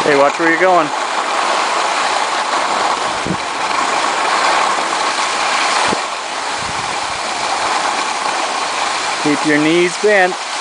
Hey, watch where you're going. Keep your knees bent.